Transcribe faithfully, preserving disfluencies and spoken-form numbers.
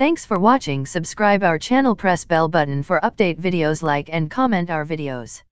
Thanks for watching. Subscribe our channel, press bell button for update videos, like and comment our videos.